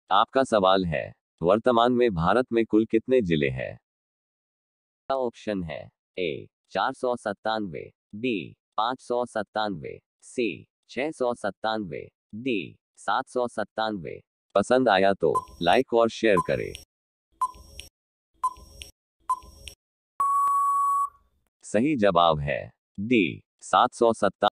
आपका सवाल है, वर्तमान में भारत में कुल कितने जिले हैं? ऑप्शन है ए 497, बी 597, सी 697, डी 797। पसंद आया तो लाइक और शेयर करें। सही जवाब है डी 797।